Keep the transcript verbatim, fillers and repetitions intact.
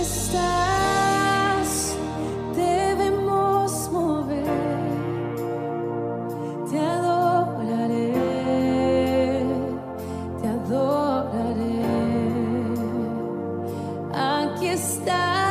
estás, debemos mover. Te adoraré, te adoraré. Aquí estás.